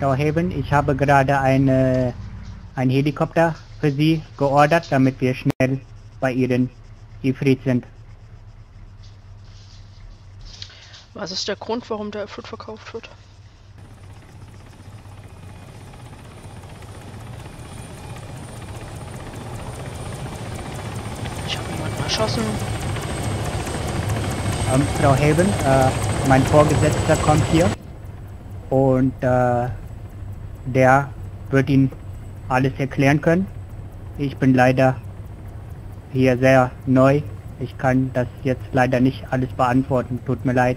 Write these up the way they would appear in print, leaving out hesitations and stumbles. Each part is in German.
Frau Haven, ich habe gerade einen Helikopter für Sie geordert, damit wir schnell bei Ihren Ifrit sind. Was ist der Grund, warum der Ifrit verkauft wird? Ich habe jemanden erschossen. Frau Haven, mein Vorgesetzter kommt hier und der wird Ihnen alles erklären können. Ich bin leider hier sehr neu. Ich kann das jetzt leider nicht alles beantworten. Tut mir leid.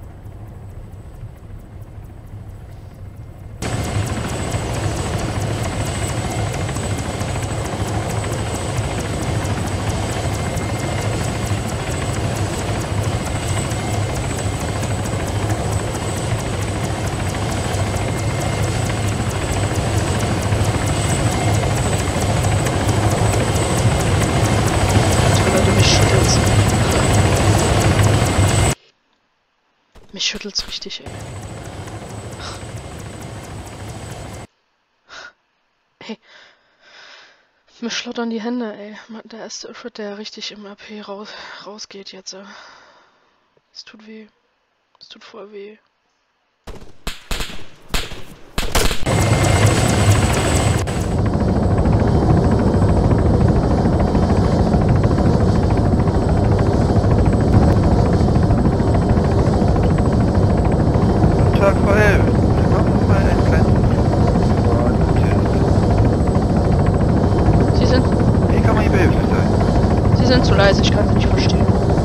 Mich schüttelt's richtig, ey. Ey. Mir schlottern die Hände, ey. Der erste Ifrit, der richtig im RP rausgeht jetzt, ey. Es tut weh. Es tut voll weh. Sie sind zu leise, ich kann sie nicht verstehen.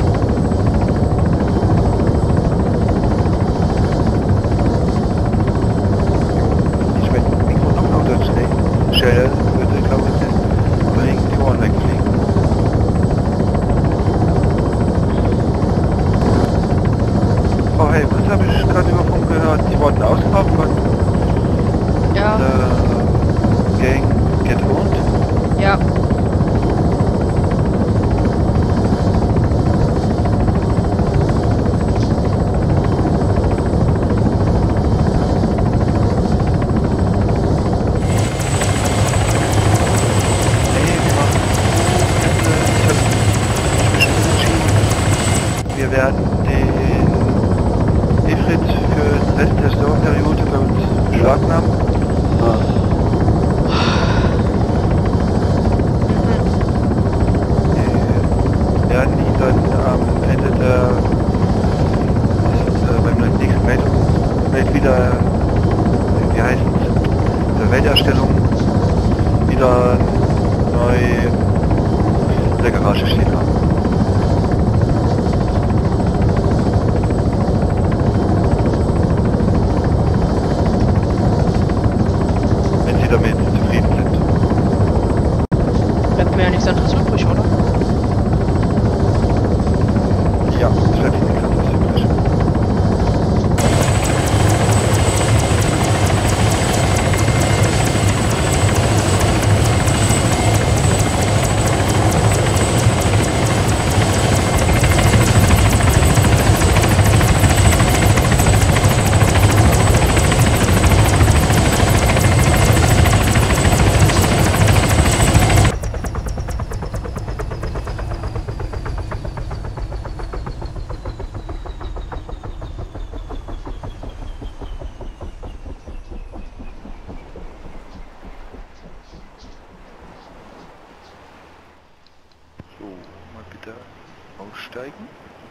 Ich möchte das Mikro noch lauter stellen, würde, glaube ich, den Kollegen die Ohren wegfliegen. Frau Hey, was habe ich gerade über Funk gehört? Sie wurden ausgeraubt von Ja. der Gang Get Owned? Ja. Wir werden den Ifrit für den Rest der Saisonperiode bei uns beschlagnahmen. Wir werden ihn dann am Ende beim nächsten Welt wieder, wie heißt es, der Welterstellung wieder neu in der Garage stehen haben. Damit zufrieden sind. Bleibt mir ja nichts anderes übrig, oder? Ja, es bleibt nichts anderes übrig. So, mal bitte aussteigen.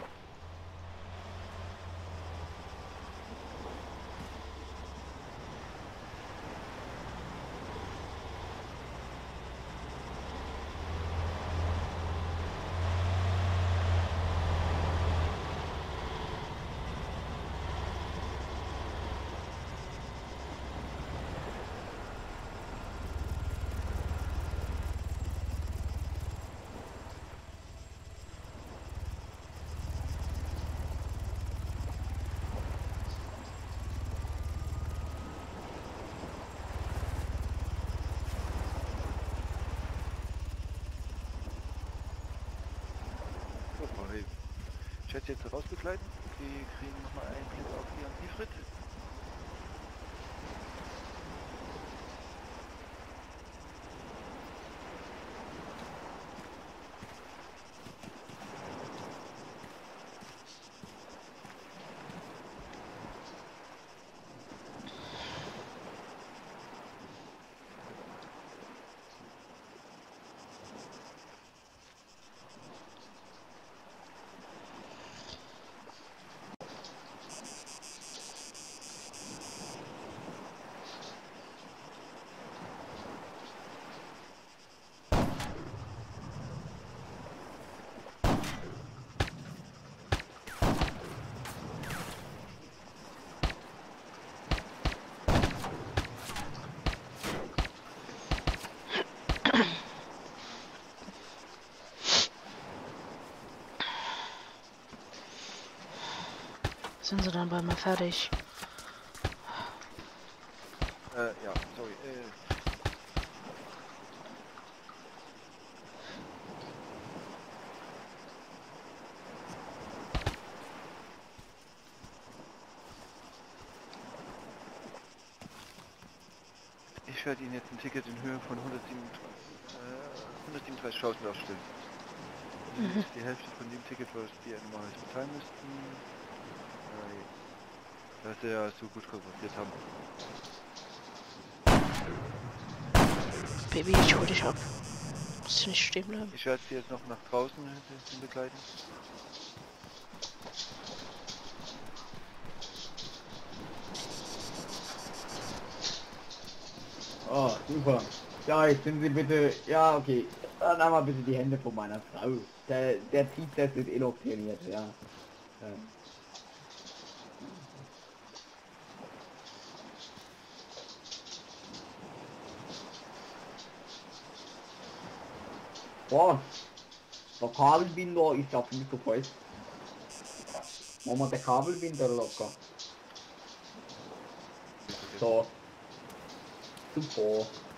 Ich werde jetzt rausbegleiten. Sie kriegen nochmal einen Blick auf Ihren Ifrit. Sind sie dann bald mal fertig? Ja, sorry. Ich werde Ihnen jetzt ein Ticket in Höhe von 137.000 ausstellen. Das ist die Hälfte von dem Ticket, was die einmal bezahlen müssten. Weil sie ja so gut konzentriert haben. Baby, ich hol dich ab. Musst du nicht stehen bleiben. Ich werde sie jetzt noch nach draußen begleiten. Oh, super. Ja, jetzt sind Sie bitte... Ja, okay. Dann haben wir bitte die Hände von meiner Frau. Der T-Test ist indoktriniert, ja. Boah, der Kabelbinder ist ja viel zu fest. Machen wir den Kabelbinder locker. So. Super.